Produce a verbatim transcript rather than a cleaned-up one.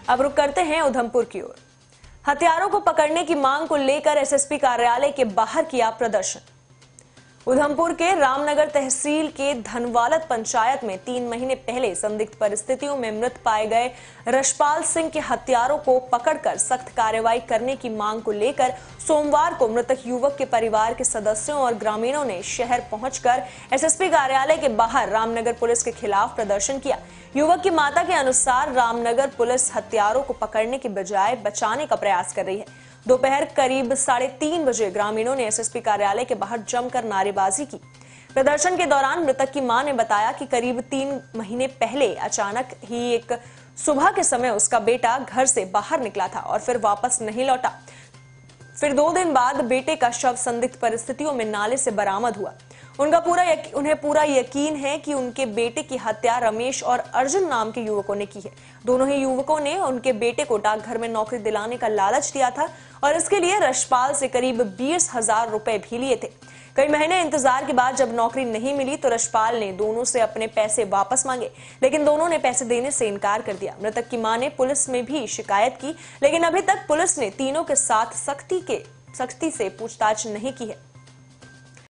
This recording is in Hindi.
अब रुक करते हैं उधमपुर की ओर। हत्यारों को पकड़ने की मांग को लेकर एसएसपी कार्यालय के बाहर किया प्रदर्शन। उधमपुर के रामनगर तहसील के धनवालत पंचायत में तीन महीने पहले संदिग्ध परिस्थितियों में मृत पाए गए रशपाल सिंह के हत्यारों को पकड़कर सख्त कार्रवाई करने की मांग को लेकर सोमवार को मृतक युवक के परिवार के सदस्यों और ग्रामीणों ने शहर पहुंचकर एसएसपी कार्यालय के बाहर रामनगर पुलिस के खिलाफ प्रदर्शन किया। युवक की माता के अनुसार रामनगर पुलिस हत्यारों को पकड़ने के बजाय बचाने का प्रयास कर रही है। दोपहर करीब साढ़े तीन बजे ग्रामीणों ने एसएसपी कार्यालय के बाहर जमकर नारेबाजी की। प्रदर्शन के दौरान मृतक की मां ने बताया कि करीब तीन महीने पहले अचानक ही एक सुबह के समय उसका बेटा घर से बाहर निकला था और फिर वापस नहीं लौटा। फिर दो दिन बाद बेटे का शव संदिग्ध परिस्थितियों में नाले से बरामद हुआ। उनका पूरा यक, उन्हें पूरा यकीन है कि उनके बेटे की हत्या रमेश और अर्जुन नाम के युवकों ने की है। दोनों ही युवकों ने उनके बेटे को डाकघर में नौकरी दिलाने का लालच दिया था और इसके लिए रशपाल से करीब बीस हजार रुपए भी लिए थे। कई महीने इंतजार के बाद जब नौकरी नहीं मिली तो रशपाल ने दोनों से अपने पैसे वापस मांगे, लेकिन दोनों ने पैसे देने से इनकार कर दिया। मृतक की मां ने पुलिस में भी शिकायत की, लेकिन अभी तक पुलिस ने तीनों के साथ सख्ती के सख्ती से पूछताछ नहीं की है।